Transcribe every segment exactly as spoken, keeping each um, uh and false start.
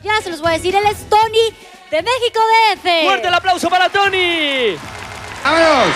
Ya se los voy a decir, él es Tony de México D F. ¡Fuerte el aplauso para Tony! ¡Vámonos!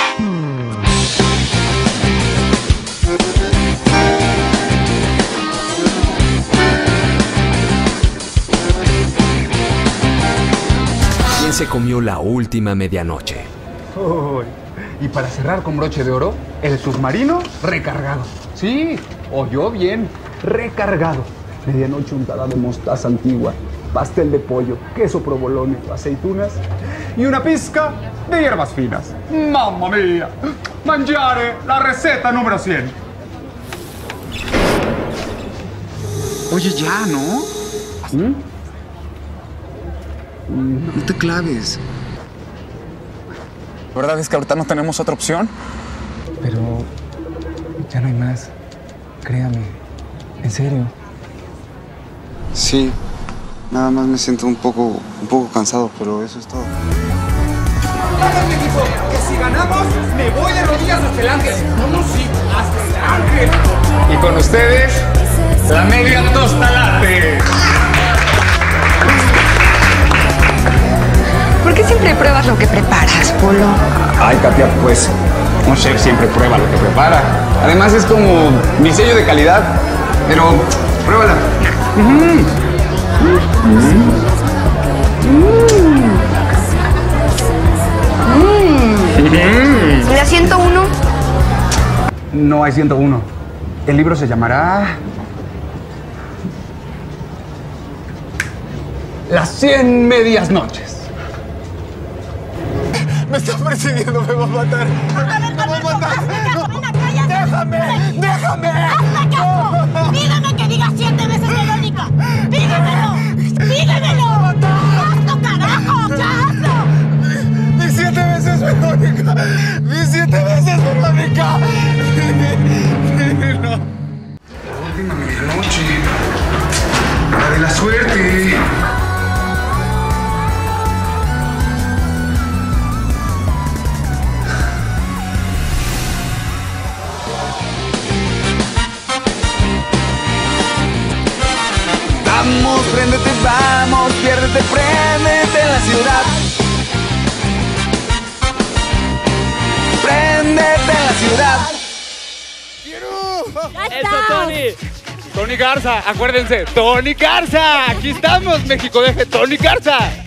¿Quién se comió la última medianoche? Oh, y para cerrar con broche de oro, el submarino recargado. Sí, oyó bien, recargado. Medianoche untada de mostaza antigua, pastel de pollo, queso provolone, aceitunas y una pizca de hierbas finas. ¡Mamma mía! Mangiare, la receta número cien. Oye, ya, ¿no? ¿Mm? No te claves. ¿La verdad es que ahorita no tenemos otra opción? Pero ya no hay más. Créame, en serio. Sí, nada más me siento un poco, un poco cansado, pero eso es todo. ¡Vamos, equipo! ¡Que si ganamos, me voy de rodillas hasta el ángel! ¡No, sí! ¡Hasta el ángel! Y con ustedes, la media tostalate. ¿Por qué siempre pruebas lo que preparas, Polo? Ay, Katia, pues un chef siempre prueba lo que prepara. Además es como mi sello de calidad. Pero pruébala. Mm. Mm. ¿La ciento uno? No hay ciento uno. El libro se llamará Las cien medias noches. Me está persiguiendo, me va a matar. ¡Me va a matar! ¡Déjame! ¡Déjame! ¡Hazme caso! ¡Dígame que diga siete veces Verónica! ¡Dígamelo! ¡Dígamelo! ¡Hazlo, carajo! ¡Ya hazlo! ¡Di siete veces, Verónica! ¡Di siete veces, Verónica! No. La última medianoche. La de la suerte. Vamos, préndete, vamos, piérdete, préndete en la ciudad. Préndete en la ciudad. ¡Ya ¡Eso, está! Tony! Tony Garza, acuérdense, Tony Garza. Aquí estamos, México D F, Tony Garza.